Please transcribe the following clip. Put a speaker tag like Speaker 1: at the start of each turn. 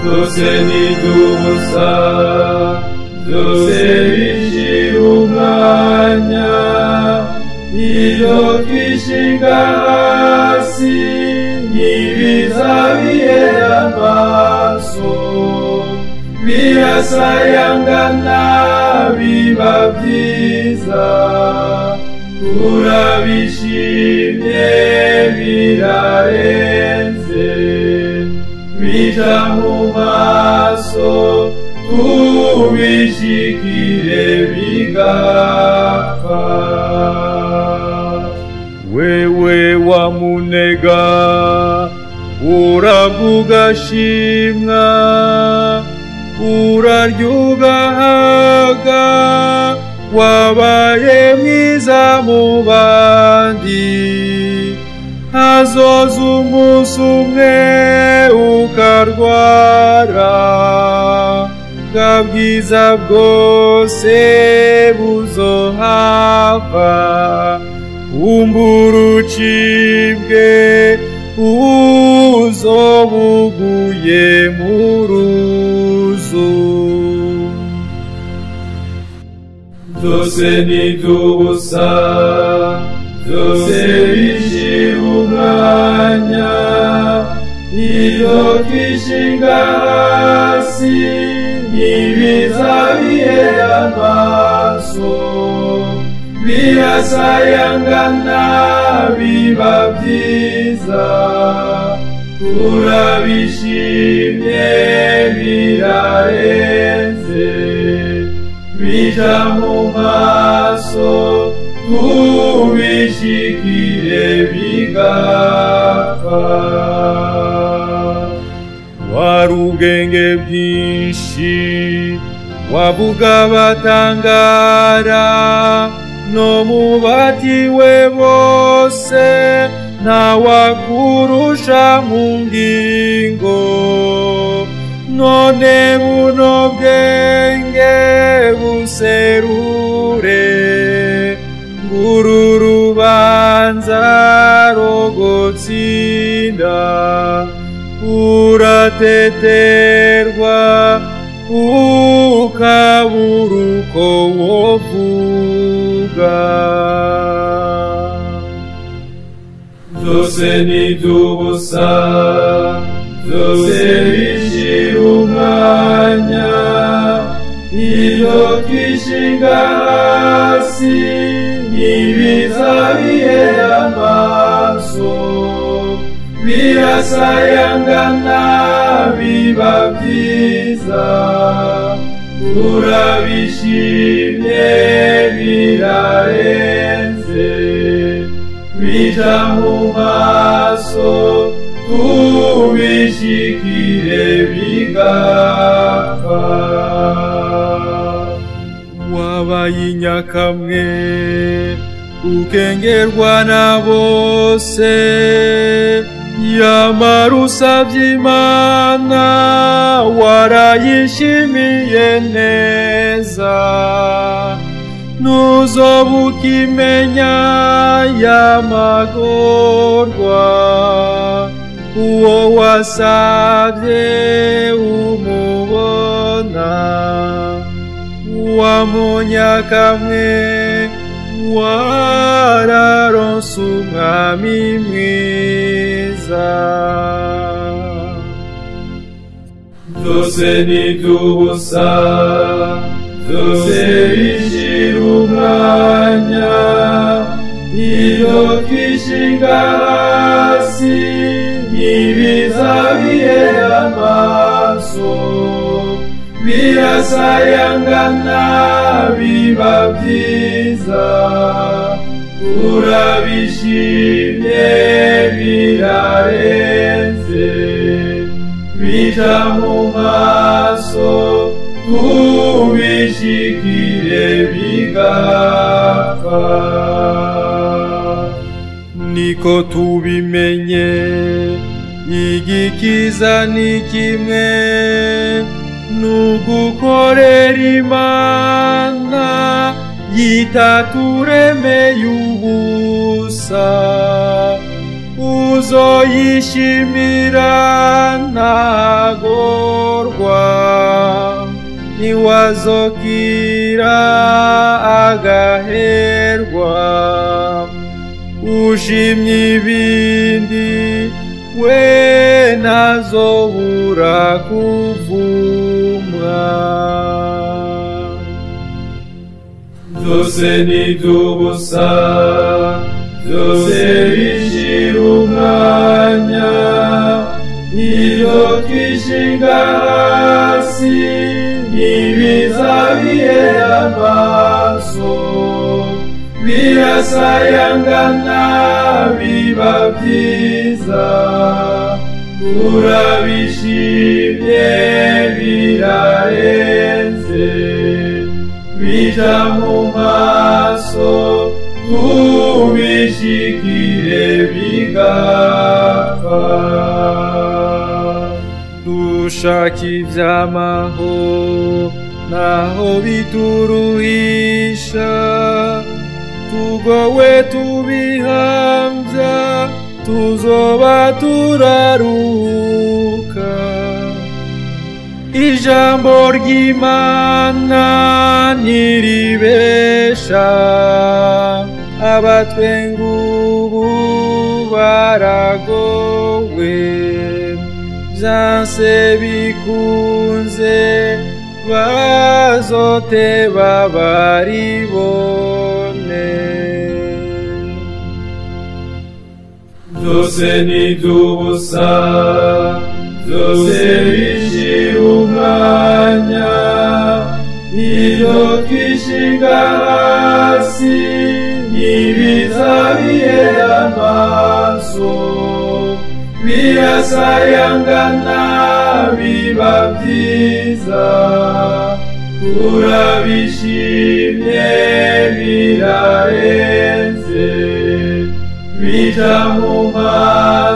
Speaker 1: byose ni iby'ubusa, byose bishira umwanya. Iyo twishinga hasi ntibiza bihera amaso, birasayangana biba byiza. Turabishimye birarenze, bija mu maso tubishikire bigapfa. Wewe wamunega urabugashimwa, urarya ugahaga, wabaye mwiza mu bandi. Hazoza umunsi umwe ukarwara, bwa bwiza bwose buzohava. Umbura ucibwe uzobuguye mu ruzu. Byose ni iby'ubusa, byose bishira umwanya. Iyo twishinga hasi ntibiza bihera amaso, birasayangana biba byiza. Turabishimye birarenze, bija mu maso tubishikire bigapfa. Wari ubwenge bwinshi, wavuga batangara, no mu batiwe bose ntawakurusha mu ngingo. None buno bwenge buserure, nguru rubanza rogotsinda. Urateterwa ukabura uko wovuga. Byose ni iby'ubusa, byose bishira umwanya. Iyo twishinga hasi ntibiza bihera amaso, birasayangana biba byiza. Turabishimye birarenze, bija mu maso tubishikire bigapfa. Wabaye inyakamwe ukengerwa na bose, yamara usavye Imana warayishimiye neza. Nuzoba ukimenya yamagorwa, uwo wasavye umubona. Wamunyakamwe wararonse umwami mwiza. Byose ni iby'ubusa, byose bishira umwanya. Iyo twishinga hasi ntibiza bihera amaso, birasayangana biba byiza. Turabishimye birarenze, bija mu maso tubishikire bigapfa. Niko tubimenye, igikiza ni kimwe, nugukorera Imana yitaturemeye ubusa. Uzoyishimira ntagorwa. wazokira agaherwa ushimye ibindi we ntazobura kuvumwa byose ni iby'ubusa byose bishira umwanya iyo twishinga hasi ntibizabihera amaso birasayangana biba byiza turabishimye birarenze bija mu maso tubishikire bigapfa dushaka ivy'amaho naho bituruhisha tugowe tubihamvya tuzoba turaruhuka ijambo ry'Imana ntiribesha abatwenga ubu baragowe vyanse bikunze bazoteba baribone byose ni iby'ubusa byose bishira umwanya iyo twishinga hasi ntibizabihera amaso birasayangana biba byiza turabishimye birarenze bija mu maso